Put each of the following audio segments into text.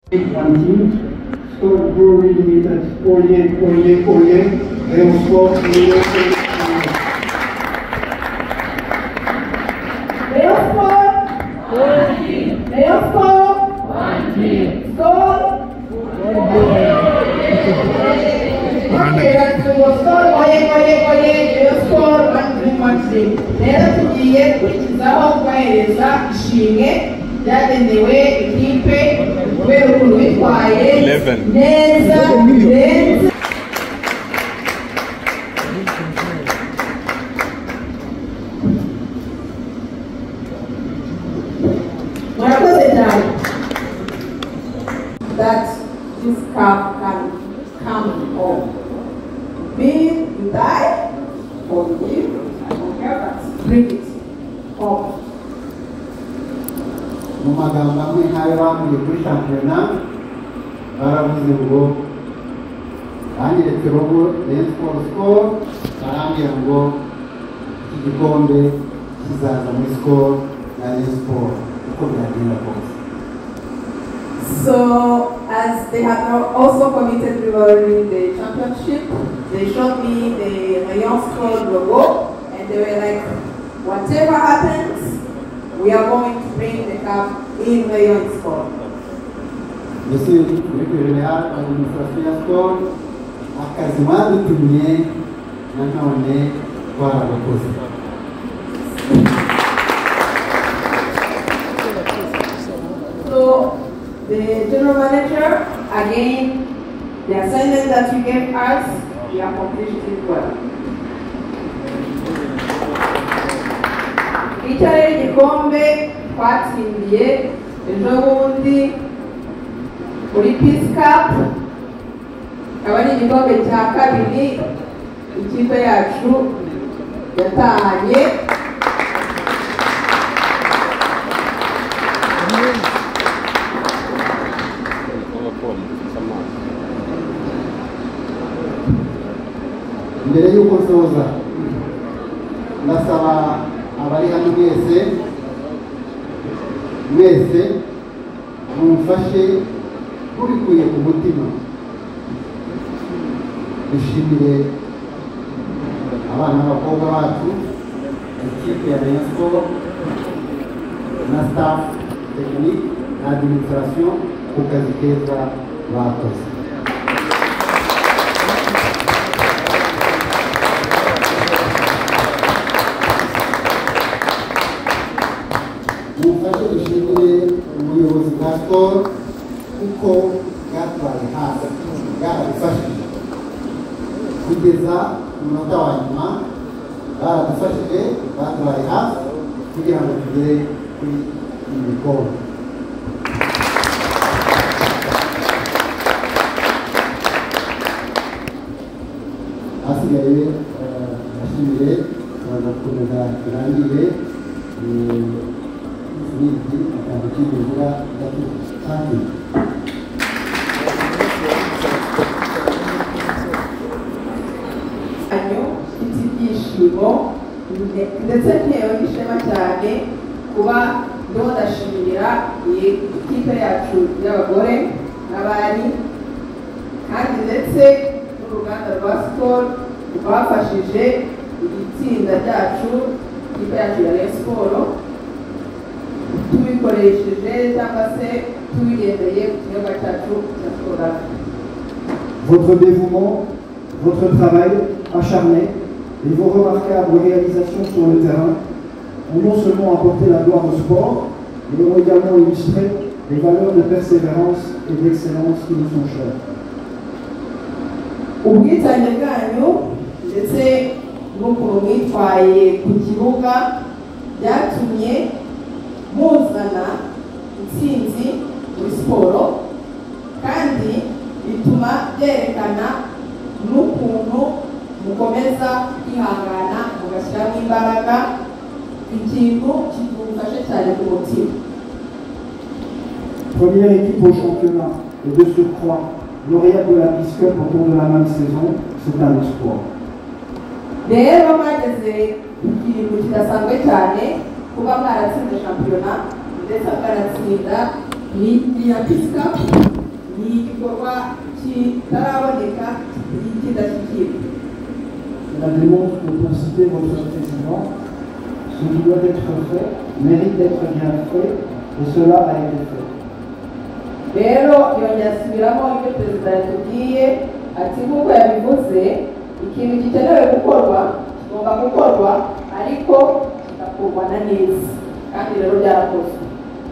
One team. Sport Brewery Limited. Oye, oye, oye. Real Sport, oye, oye. Real Sport. One team. Real Sport. One team. Score. Okay, that's the score. Oye, oye, oye. Real Sport. One team, one team. Rero tugiye gukurikizaho kohereza ishimwe ryagenewe ikipe kubera ukuntu bitwaye neza neza. Murakoze cyane. That this cup can come home. Be you die or you live, I don't care, but bring it home. Mu magambo amwe nk'ayo bambwiye kuri shampiyona baravuze ngo banyeretse rogo Rayon Sport Skol barambwira ngo iki gikombe kizaza muri Skol na Rayon Sport uko byagenda kose. So, as they have also committed regarding the championship, they showed me the Rayon Sport logo, and they were like, whatever happens, we are going to bring the cup in Rayon Sport. Monsieur le directeur général de l'administration ya Skol, akazi mwadutumye nanone twarabakoze. So, the general manager, again, the assignment that you gave us, we accomplished it well. Icyari igikombe twatsindiye ejo bundi kuri Peace Cup, akaba ari igikombe cya kabiri ikipe yacu yatahanye. Mbere y'uko nsoza ndasaba abari hano mwese mumfashe mubikuye ku mutima dushimire abana b'abakobwa bacu ikipe ya Rayon Sport na staff technique na administration ku kazi keza bakoze. Mufashe dushimire ubuyobozi bwa Skol kuko bwatwaye hafi bwaradufashije kugeza ku munota wa nyuma, baradufashije batwaye hafi kugira ngo tugere kuri ibi bikombe. Hasigaye ndashimire bagakomeza turangire n'iki akantu k'imvura kandi anyo mfite ibyishimo ndetse ntewe n'ishema cyane kuba ndimo ndashimira iyi kipe yacu y'abagore n'abari kandi ndetse n'uruganda rwa Skol rwafashije itsinda ryacu ikipe yacu ya Rayon Sport tubikoresheje cyangwa se tubigendeye ku kinyobwa cyacu cya Skol. Votre dévouement, votre travail acharné et vos remarquables réalisations sur le terrain ont non seulement apporté la gloire au sport, mais ont également illustré les valeurs de persévérance et d'excellence qui nous sont chères. Ubwitange bwanyu ndetse n'ukuntu mwitwaye ku kibuga byatumye muzana intsinzi muri siporo kandi bituma byerekana n'ukuntu mukomeza kwihangana mugashyiramo imbaraga, ikintu kidufashe cyane ku mutima. Première équipe au championnat et de surcroît lauréate de la Peace Cup au cours de la même saison, c'est un exploit. Rero mwageze ikintu kidasanzwe cyane kuba mwaratsinze shampiyona ndetse mukanatsinda ni ya pisika ni igikorwa kitaraboneka kidashyikirwa. Cela démontre que pour citer votre président, ce qui doit être fait mérite d'être bien fait et cela a été fait. Rero yongera asubiramo ibyo perezida yatubwiye ati nk'uko yabivuze ikintu gikenewe gukorwa kigomba gukorwa ariko kigakorwa na neza kandi rero byarakozwe.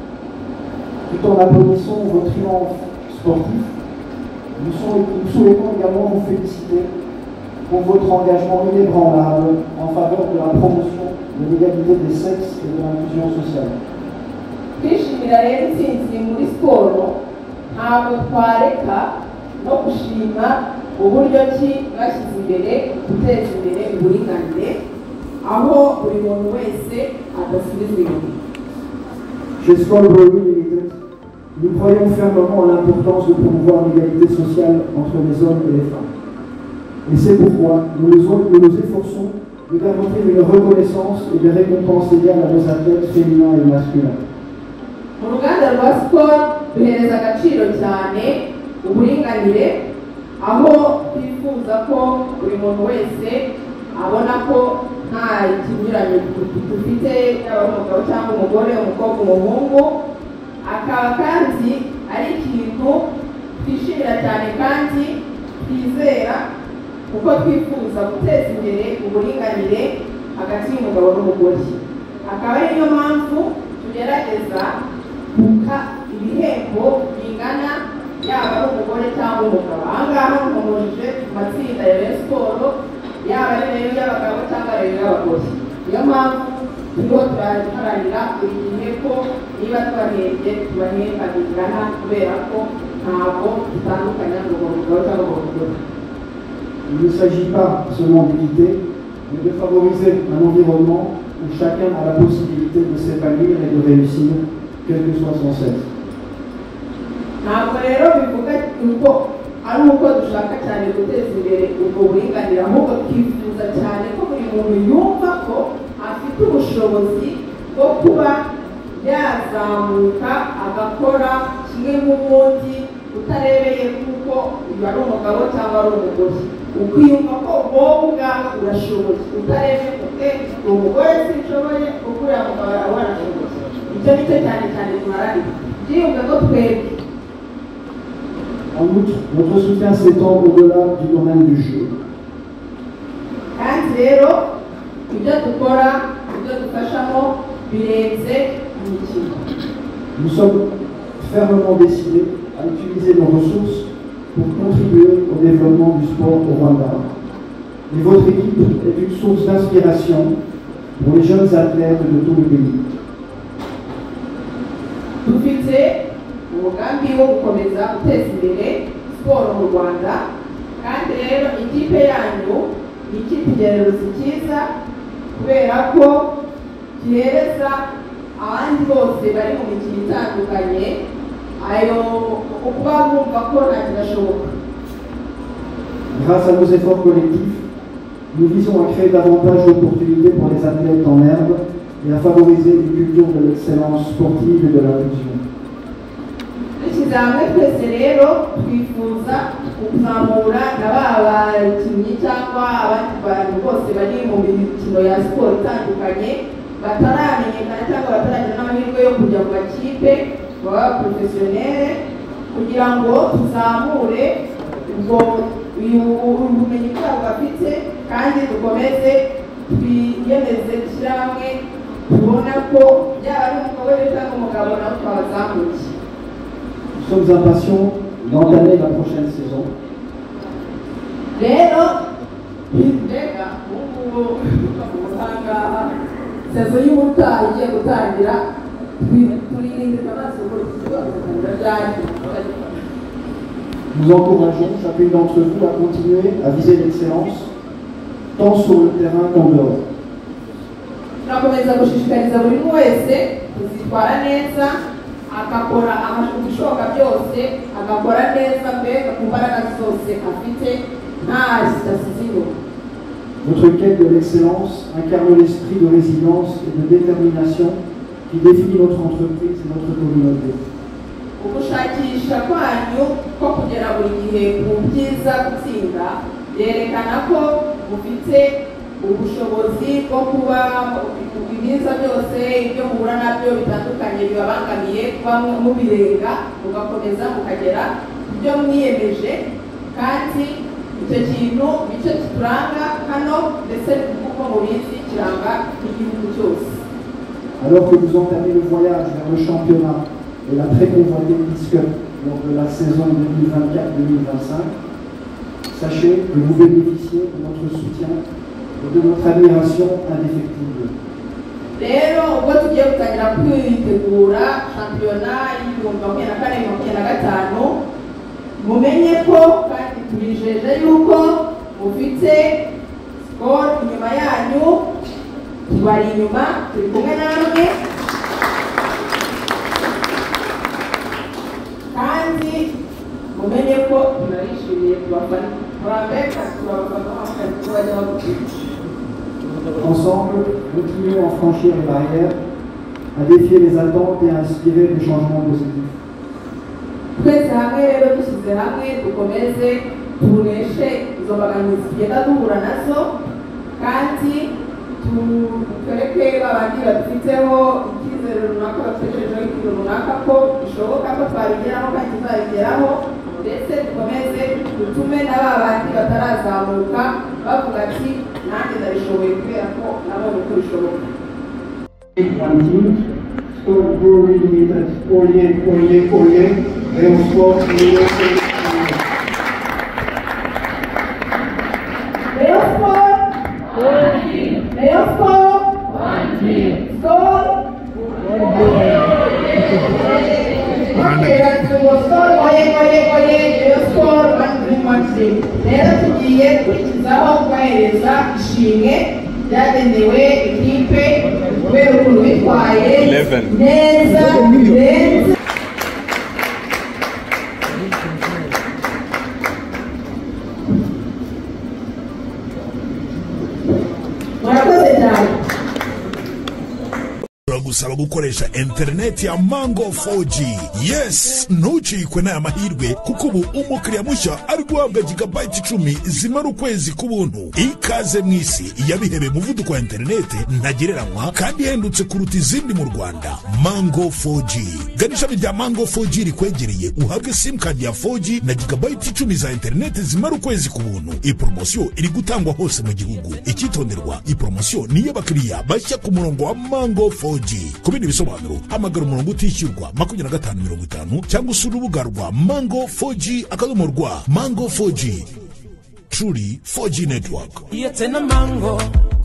Tout en applaudissant vos triomphes sportifs, nous souhaitons également vous féliciter pour votre engagement inébranlable en faveur de la promotion de l'égalité des sexes et de l'inclusion sociale. Twishimira rero intsinzi muri siporo ntabwo twareka no gushima uburyo ki bashyize imbere guteza imbere uburinganire aho buri muntu wese adasubizwa inyuma. Chez Skol Brewery Limited, nous croyons fermement à l'importance de promouvoir l'égalité sociale entre les hommes et les femmes. Et c'est pourquoi nous nous efforçons de garantir une reconnaissance et des récompenses égales à nos athlètes féminins et masculins. Mu ruganda rwa Skol duhereza agaciro cyane uburinganire aho twifuza ko buri muntu wese abona ko nta ikinyuranyo dufite yaba umugabo cyangwa umugore, umukobwa, umuhungu, akaba kandi ari ikintu twishimira cyane kandi twizera kuko twifuza guteza imbere uburinganire hagati y'umugabo n'umugore. Akaba ari niyo mpamvu tugerageza guka ibihembo bingana yaba ari umugore cyangwa umugabo. Aha ngaha nkomojije ku matsinda ya Rayon Sports yaba ari Rayon y'abagabo cyangwa Rayon y'abagore. Niyo mpamvu turiho turaharanira buri gihe ko niba tubahembye tubahemba bingana kubera ko ntabwo dutandukanya ngo umugabo cyangwa umugore. Il ne s'agit pas seulement d'équité, mais de favoriser un environnement où chacun a la possibilité de s'épanouir et de réussir, quel que soit son sexe. Ntabwo rero bivuga uko ari uko dushaka cyane guteza imbere ubwo buringanire, ahubwo twifuza cyane ko buri muntu yumva ko afite ubushobozi bwo kuba yazamuka agakora kimwe n'ubundi utarebeye kuko uyu ari umugabo cyangwa ari umugore. Ukwiyumva ko wowe ubwawe urashoboye utarebeye kuko umugore sinshoboye kuko uriya mugabo arawe arashoboye. Icyo ni cyo cyane cyane tuharanira. Byiyumve ko twebwe. En outre, notre soutien s'étend au-delà du domaine du jeu. Kandi rero ibyo dukora ibyo dufashamo birenze imikino. Nous sommes fermement décidés à utiliser nos ressources pour contribuer au développement du sport au Rwanda. Et votre équipe est une source d'inspiration pour les jeunes athlètes de tout le pays. Dufite umugambi wo gukomeza guteza imbere siporo mu Rwanda kandi rero ikipe yanyu ni icyitegererezo cyiza kubera ko gihereza abandi bose bari mu mikino itandukanye ayo kuba bumva ko nta kidashoboka. Grâce à nos efforts collectifs, nous visons à créer davantage d'opportunités pour les athlètes en herbe et à favoriser une culture de l'excellence sportive et de l'inclusion. Dushyize hamwe twese rero twifuza kuzamura na ba bakinnyi cyangwa abandi bantu bose bari mu mikino ya siporo itandukanye bataramenyekana cyangwa bataragira n'amahirwe yo kujya mu makipe baba porofesiyoneri kugira ngo tuzamure ubwo ubumenyi bwabo bafite kandi dukomeze twiyemeze gushyira hamwe tubona ko byaba ari umugore cyangwa umugabo nabo twabazamuye. Nous sommes impatients d'entamer la prochaine saison. Rero mbega ubu usanga sezo y'ubutaha igiye gutangira turirindirwa amaso ko tuzakomeza ryari. Nous encourageons chacune d'entre vous à continuer à viser l'excellence, tant sur le terrain qu'en dehors. Turakomeza gushishikariza buri wese kuzitwara neza agakora ibishoboka byose agakora neza mbega ku mbaraga zose afite nta zidasize inyuma. Votre quête de l'excellence incarne l'esprit de résilience et de détermination qui définit notre entreprise et notre communauté. ugushakisha kwanyu ko kugera buri gihe ku byiza gutsinda yerekana ko mufite ubushobozi bwo kuba ibiza byose ibyo muhura nabyo bitandukanye bibabangamiye kuba mubirenga mugakomeza mukagera ibyo mwiyemeje kandi icyo kintu nicyo kituranga hano ndetse kuko mubizi kiranga igihugu cyose. Alors que vous entamez le voyage vers le championnat et la très convoitée Peace Cup lors de la saison 2024-2025, sachez que vous bénéficiez de notre soutien et de notre admiration indéfectible. Rero ubwo tugiye gutangira kwitegura shampiyona y'ibihumbi 2024-2025 mumenye ko kandi tubijeje yuko mufite Skol inyuma yanyu, tubari inyuma turi kumwe namwe kandi mumenye ko tunarishimiye kubafana murambeka turabafana tubajya bagukira. Ensemble, continuons à franchir les barrières, à défier les attentes et à inspirer des changements positifs. Twese hamwe rero dushyize hamwe dukomeze tuneshe izo mbogamizi tugenda duhura nazo kandi tukereke babandi badufiteho icyizere runaka batekerejeho ikintu runaka ko bishoboka ko twabigeraho kandi tuzabigeraho ndetse dukomeze dutume na babandi batarazamuka bavuga ati nanjye ndabishoboye kubera ko nabonye uko bishoboka. Skol Brewery Limited, oyez, oyez, oyez, Rayon Sport, Rayon Sport, Rayon Sport, Skol, Skol, oyez, oyez, oyez, Rayon Sport, one dream. Rero tugiye gukurikizaho kohereza ishimwe ryagenewe ikipe kubera ukuntu bitwaye neza birenze. Murakoze cyane. Turagusaba gukoresha internet ya Mango 4G. Yes, ntucikwe n'aya mahirwe kuko ubu umukiriya mushya ari guhabwa gigabyte 10 zimara ukwezi k'ubuntu. Ikaze mwisi yabihebe muvuduko wa internet ntagereranywa kandi ihendutse kuruta izindi mu Rwanda. Mango 4G. Ganisha bijya Mango 4G rikwegereye uhabwe sim card ya 4G na gigabyte 10 za internet zimara ukwezi k'ubuntu. Iyi promotion iri gutangwa hose mu gihugu. Ikitonderwa, iyi promotion ni y'abakiriya bashya ku murongo wa Mango 4G. Ku bindi bisobanuro hamagara umurongo utishyurwa 2550 cyangwa usura urubuga rwa Mango 4G /rwa. Mango 4G, truly 4G network. It's in a mango.